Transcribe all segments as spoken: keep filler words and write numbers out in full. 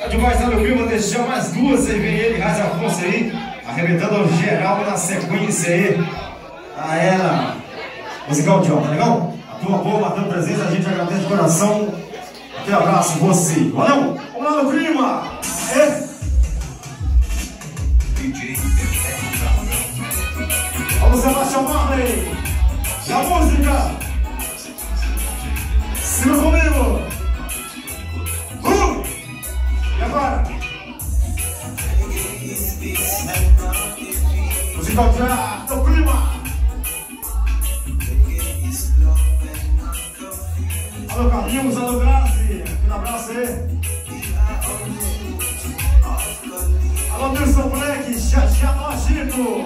Tá demais, tá no clima, deixar mais duas, aí vem ele, Raiz Afonso aí, arrebentando o geral na sequência aí. A ela, musical de tá legal? A turma boa, batendo presença, a gente agradece de coração. Aquele abraço, você. Valeu? Vamos lá no clima! É. Vamos, Sebastião Marley! E a música! Siga comigo! Uh! E agora? Musical já do clima! Alô Carlinhos, alô Grazi! Um abraço aí! Alô Wilson Black, Xaxá Nojito!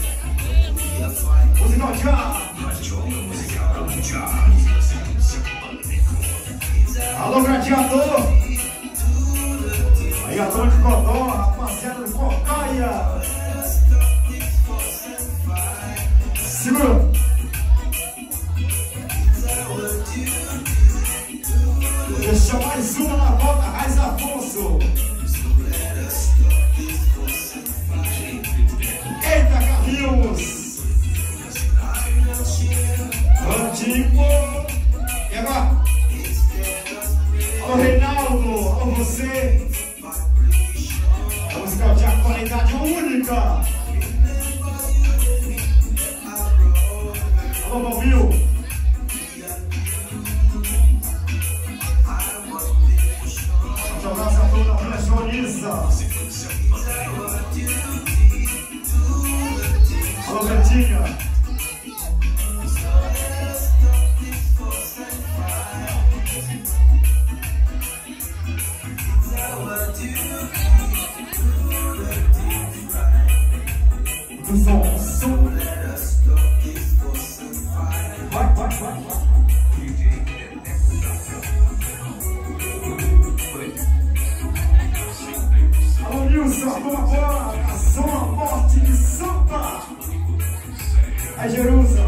Musical já! Alô Gladiador! Aí a turma de Codó, rapaziada de Cocaia! Segura! Deixa mais uma na volta, Raiz Afonso! Eita, Carlinhos! Antigo! E agora? Alô Reinaldo, alô você! A música de a qualidade única! Alô Balbio! Um abraço a toda a Flechoniza! Alô Betinha! Som, som. Vai, vai, vai, vai. Alô, Nilson, vamos agora. A zona forte de Sampa. É Jerusa.